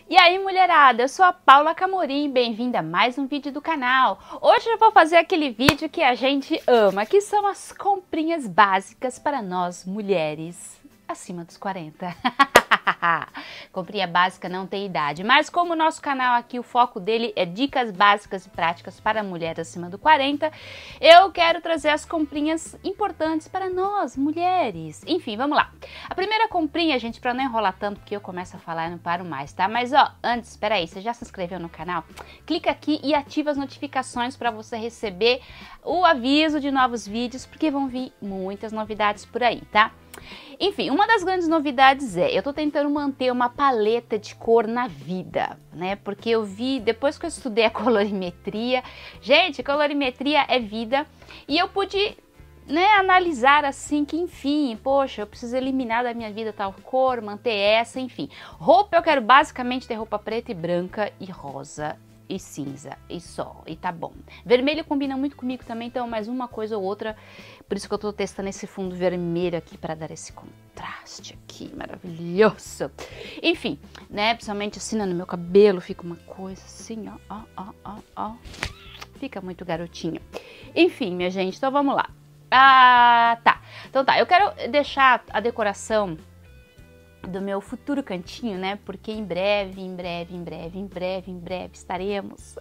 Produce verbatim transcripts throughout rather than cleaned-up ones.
E aí, mulherada, eu sou a Paula Camorim, bem-vinda a mais um vídeo do canal. Hoje eu vou fazer aquele vídeo que a gente ama, que são as comprinhas básicas para nós mulheres acima dos quarenta. Comprinha básica não tem idade, mas como o nosso canal aqui, o foco dele é dicas básicas e práticas para mulheres acima do quarenta, eu quero trazer as comprinhas importantes para nós, mulheres. Enfim, vamos lá. A primeira comprinha, gente, para não enrolar tanto, porque eu começo a falar e não paro mais, tá? Mas, ó, antes, espera aí, você já se inscreveu no canal? Clica aqui e ativa as notificações para você receber o aviso de novos vídeos, porque vão vir muitas novidades por aí, tá? Enfim, uma das grandes novidades é, eu tô tentando manter uma paleta de cor na vida, né? Porque eu vi, depois que eu estudei a colorimetria, gente, colorimetria é vida, e eu pude, né, analisar assim que, enfim, poxa, eu preciso eliminar da minha vida tal cor, manter essa, enfim. Roupa, eu quero basicamente ter roupa preta e branca e rosa e cinza, e só, e tá bom. Vermelho combina muito comigo também, então mais uma coisa ou outra, por isso que eu tô testando esse fundo vermelho aqui para dar esse contraste aqui, maravilhoso. Enfim, né, principalmente assim no meu cabelo, fica uma coisa assim, ó, ó, ó, ó, ó, fica muito garotinha. Enfim, minha gente, então vamos lá. Ah, tá, então tá, eu quero deixar a decoração do meu futuro cantinho, né? Porque em breve, em breve, em breve, em breve, em breve estaremos.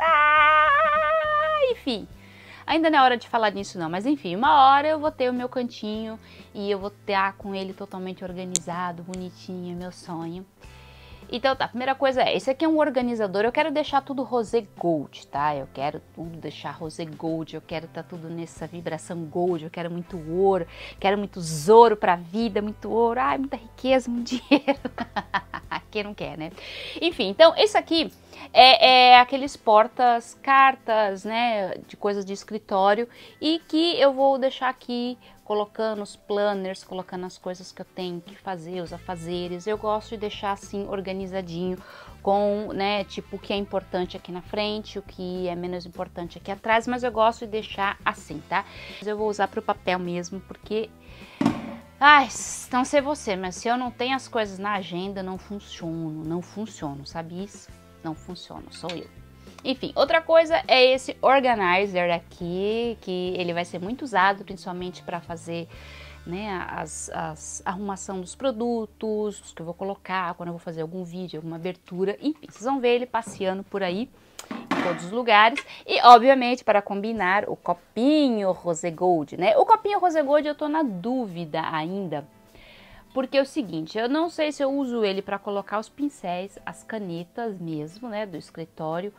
Ah, enfim, ainda não é hora de falar nisso não, mas enfim, uma hora eu vou ter o meu cantinho e eu vou estar com ele totalmente organizado, bonitinho, meu sonho. Então tá, a primeira coisa é, esse aqui é um organizador, eu quero deixar tudo rosé gold, tá? Eu quero tudo deixar rosé gold, eu quero tá tudo nessa vibração gold, eu quero muito ouro, quero muito ouro pra vida, muito ouro, ai, muita riqueza, muito dinheiro. Quem não quer, né? Enfim, então esse aqui é, é aqueles portas, cartas, né, de coisas de escritório e que eu vou deixar aqui colocando os planners, colocando as coisas que eu tenho que fazer, os afazeres. Eu gosto de deixar assim organizadinho com, né, tipo o que é importante aqui na frente, o que é menos importante aqui atrás, mas eu gosto de deixar assim, tá? Eu vou usar para o papel mesmo, porque ai, não sei você, mas se eu não tenho as coisas na agenda, não funciono, não funciono, sabe isso? Não funciono, sou eu. Enfim, outra coisa é esse organizer aqui, que ele vai ser muito usado, principalmente para fazer, né, as, as arrumação dos produtos, que eu vou colocar quando eu vou fazer algum vídeo, alguma abertura, enfim, vocês vão ver ele passeando por aí, em todos os lugares. E, obviamente, para combinar, o copinho rosé gold, né? O copinho rosé gold eu tô na dúvida ainda, porque é o seguinte, eu não sei se eu uso ele para colocar os pincéis, as canetas mesmo, né, do escritório,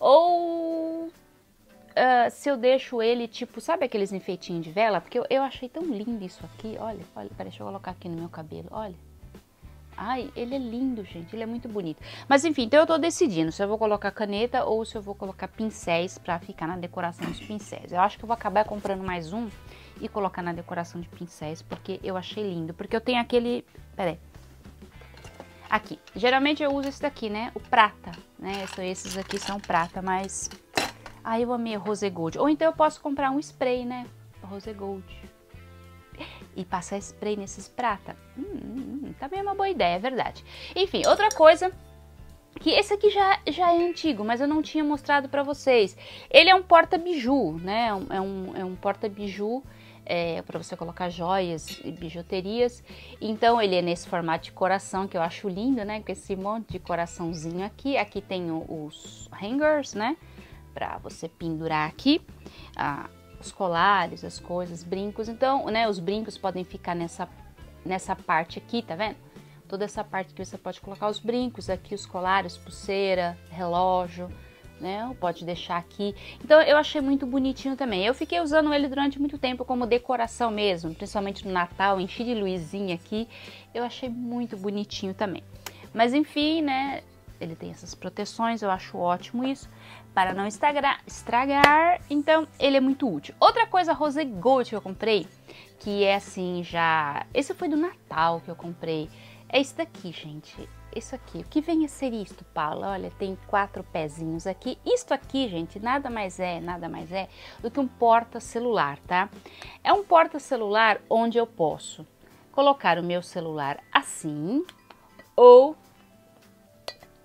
ou uh, se eu deixo ele, tipo, sabe aqueles enfeitinhos de vela? Porque eu, eu achei tão lindo isso aqui, olha, olha, peraí, deixa eu colocar aqui no meu cabelo, olha. Ai, ele é lindo, gente, ele é muito bonito. Mas enfim, então eu tô decidindo se eu vou colocar caneta ou se eu vou colocar pincéis pra ficar na decoração dos pincéis. Eu acho que eu vou acabar comprando mais um e colocar na decoração de pincéis, porque eu achei lindo. Porque eu tenho aquele, peraí, aqui, geralmente eu uso esse daqui, né, o prata, né, esses aqui são prata, mas aí eu amei o rosé gold. Ou então eu posso comprar um spray, né, rosé gold, e passar spray nesses prata. Hum, hum, hum, também é uma boa ideia, é verdade. Enfim, outra coisa, que esse aqui já, já é antigo, mas eu não tinha mostrado pra vocês. Ele é um porta-biju, né, é um, é um porta-biju, é, para você colocar joias e bijuterias. Então ele é nesse formato de coração, que eu acho lindo, né, com esse monte de coraçãozinho aqui. Aqui tem os hangers, né, para você pendurar aqui ah, os colares, as coisas, brincos. Então, né, os brincos podem ficar nessa, nessa parte aqui, tá vendo? Toda essa parte que você pode colocar os brincos aqui, os colares, pulseira, relógio, né? Pode deixar aqui. Então eu achei muito bonitinho também. Eu fiquei usando ele durante muito tempo como decoração mesmo, principalmente no Natal, enchi de luzinha aqui. Eu achei muito bonitinho também. Mas enfim, né? Ele tem essas proteções, eu acho ótimo isso, para não estragar, estragar, então ele é muito útil. Outra coisa rosé gold que eu comprei, que é assim já... Esse foi do Natal que eu comprei, é esse daqui, gente. Isso aqui, o que vem a ser isto, Paula? Olha, tem quatro pezinhos aqui. Isto aqui, gente, nada mais é, nada mais é do que um porta-celular, tá? É um porta-celular onde eu posso colocar o meu celular assim, ou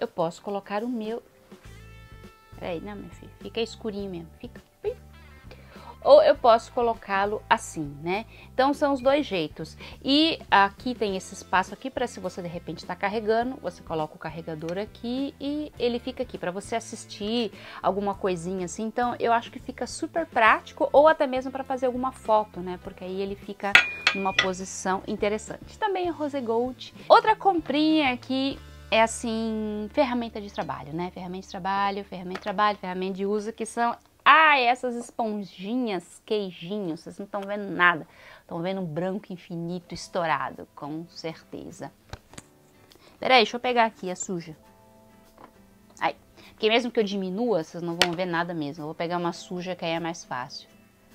eu posso colocar o meu... Peraí, não, meu filho, fica escurinho mesmo, fica... Ou eu posso colocá-lo assim, né? Então são os dois jeitos. E aqui tem esse espaço aqui para se você de repente está carregando, você coloca o carregador aqui e ele fica aqui para você assistir alguma coisinha assim. Então eu acho que fica super prático, ou até mesmo para fazer alguma foto, né? Porque aí ele fica numa posição interessante. Também é Rose Gold. Outra comprinha aqui é assim, ferramenta de trabalho, né? Ferramenta de trabalho, ferramenta de trabalho, ferramenta de uso, que são... Ah, essas esponjinhas, queijinhos, vocês não estão vendo nada. Estão vendo um branco infinito estourado, com certeza. Peraí, deixa eu pegar aqui, é suja. Aí, porque mesmo que eu diminua, vocês não vão ver nada mesmo. Eu vou pegar uma suja que aí é mais fácil.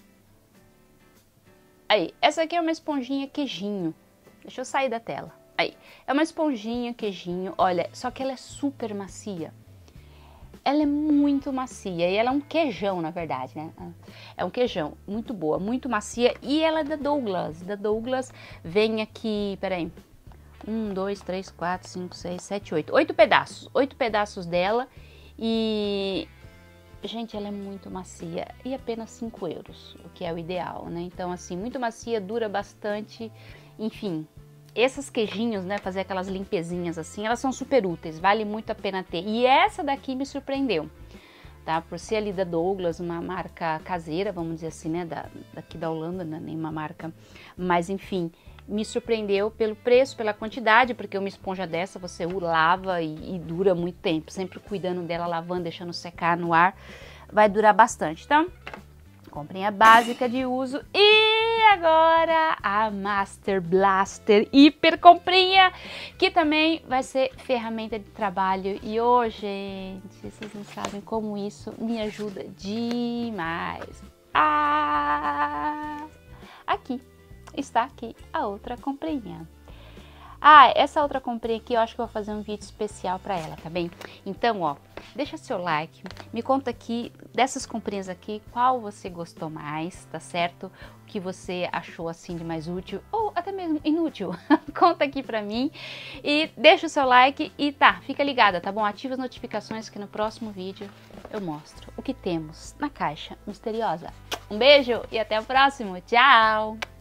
Aí, essa aqui é uma esponjinha queijinho. Deixa eu sair da tela. Aí, é uma esponjinha queijinho, olha, só que ela é super macia. Ela é muito macia e ela é um queijão, na verdade, né? É um queijão, muito boa, muito macia. E ela é da Douglas. Da Douglas vem aqui, peraí. Um, dois, três, quatro, cinco, seis, sete, oito. Oito pedaços. Oito pedaços dela. E, gente, ela é muito macia. E apenas cinco euros, o que é o ideal, né? Então, assim, muito macia, dura bastante. Enfim... Esses queijinhos, né, fazer aquelas limpezinhas assim, elas são super úteis, vale muito a pena ter. E essa daqui me surpreendeu, tá? Por ser ali da Douglas, uma marca caseira, vamos dizer assim, né, da, daqui da Holanda, né, nenhuma marca, mas enfim, me surpreendeu pelo preço, pela quantidade, porque uma esponja dessa você lava e, e dura muito tempo, sempre cuidando dela, lavando, deixando secar no ar, vai durar bastante. Então, comprinha básica de uso. E agora a Master Blaster hiper comprinha, que também vai ser ferramenta de trabalho. E hoje, gente, vocês não sabem como isso me ajuda demais. Ah, aqui, está aqui a outra comprinha. Ah, essa outra comprinha aqui eu acho que eu vou fazer um vídeo especial para ela, tá bem? Então, ó, deixa seu like, me conta aqui dessas comprinhas aqui, qual você gostou mais, tá certo? O que você achou assim de mais útil ou até mesmo inútil, conta aqui pra mim e deixa o seu like e tá, fica ligada, tá bom? Ativa as notificações que no próximo vídeo eu mostro o que temos na caixa misteriosa. Um beijo e até o próximo, tchau!